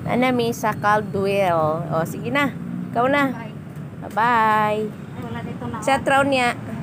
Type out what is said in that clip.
Anami sa Caldwell. O, sige na. Ikaw na. Bye. Bye-bye. Wala dito na. Sa traw niya.